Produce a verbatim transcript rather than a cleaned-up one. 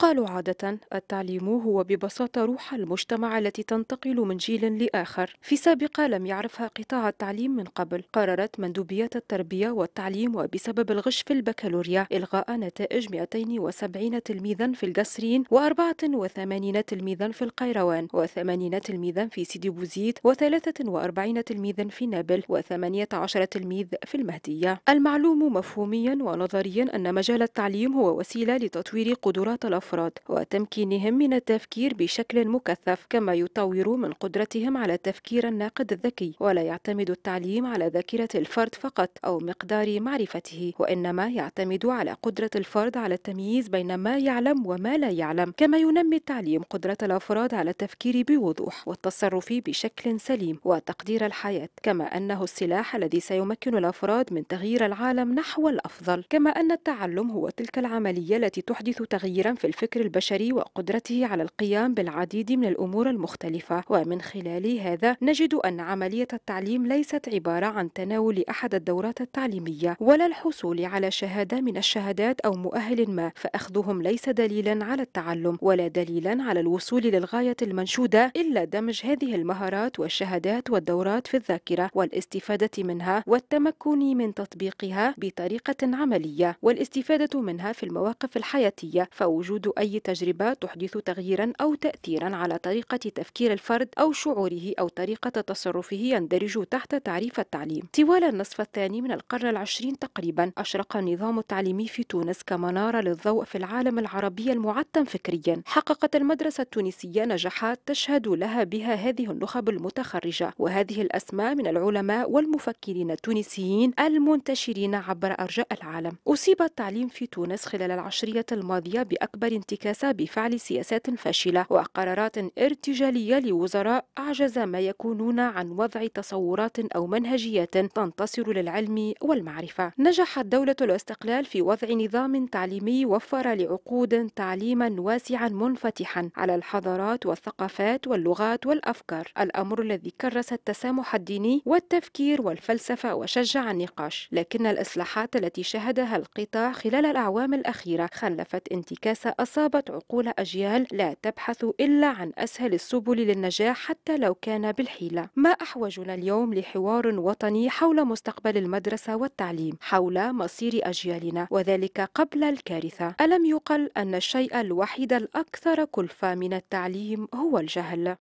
يقال عادة: التعليم هو ببساطة روح المجتمع التي تنتقل من جيل لآخر. في سابقة لم يعرفها قطاع التعليم من قبل، قررت مندوبيات التربية والتعليم وبسبب الغش في البكالوريا إلغاء نتائج مئتين وسبعين تلميذا في القصرين وأربعة وثمانين تلميذا في القيروان وثمانين تلميذا في سيدي بوزيد وثلاثة وأربعين تلميذا في نابل وثمانية عشر تلميذ في المهدية. المعلوم مفهوميا ونظريا أن مجال التعليم هو وسيلة لتطوير قدرات الأفراد وتمكينهم من التفكير بشكل مكثف، كما يطور من قدرتهم على التفكير الناقد الذكي. ولا يعتمد التعليم على ذاكرة الفرد فقط أو مقدار معرفته، وإنما يعتمد على قدرة الفرد على التمييز بين ما يعلم وما لا يعلم. كما ينمي التعليم قدرة الأفراد على التفكير بوضوح والتصرف بشكل سليم وتقدير الحياة، كما أنه السلاح الذي سيمكن الأفراد من تغيير العالم نحو الأفضل. كما أن التعلم هو تلك العملية التي تحدث تغييرا في الفكر البشري وقدرته على القيام بالعديد من الأمور المختلفة. ومن خلال هذا نجد أن عملية التعليم ليست عبارة عن تناول أحد الدورات التعليمية ولا الحصول على شهادة من الشهادات أو مؤهل ما، فأخذهم ليس دليلا على التعلم ولا دليلا على الوصول للغاية المنشودة، إلا دمج هذه المهارات والشهادات والدورات في الذاكرة والاستفادة منها والتمكن من تطبيقها بطريقة عملية والاستفادة منها في المواقف الحياتية. فوجود أي تجربة تحدث تغييرا أو تأثيرا على طريقة تفكير الفرد أو شعوره أو طريقة تصرفه يندرج تحت تعريف التعليم. طوال النصف الثاني من القرن العشرين تقريبا أشرق النظام التعليمي في تونس كمنارة للضوء في العالم العربي المعتم فكريا. حققت المدرسة التونسية نجاحات تشهد لها بها هذه النخب المتخرجة وهذه الأسماء من العلماء والمفكرين التونسيين المنتشرين عبر أرجاء العالم. أصيب التعليم في تونس خلال العشرية الماضية بأكبر انتكاسة بفعل سياسات فاشلة وقرارات ارتجالية لوزراء أعجز ما يكونون عن وضع تصورات أو منهجيات تنتصر للعلم والمعرفة. نجحت دولة الاستقلال في وضع نظام تعليمي وفر لعقود تعليما واسعا منفتحا على الحضارات والثقافات واللغات والأفكار، الأمر الذي كرس التسامح الديني والتفكير والفلسفة وشجع النقاش. لكن الإصلاحات التي شهدها القطاع خلال الأعوام الأخيرة خلفت انتكاسة أصابت عقول أجيال لا تبحث إلا عن أسهل السبل للنجاح حتى لو كان بالحيلة. ما أحوجنا اليوم لحوار وطني حول مستقبل المدرسة والتعليم، حول مصير أجيالنا، وذلك قبل الكارثة. ألم يقل أن الشيء الوحيد الأكثر كلفة من التعليم هو الجهل؟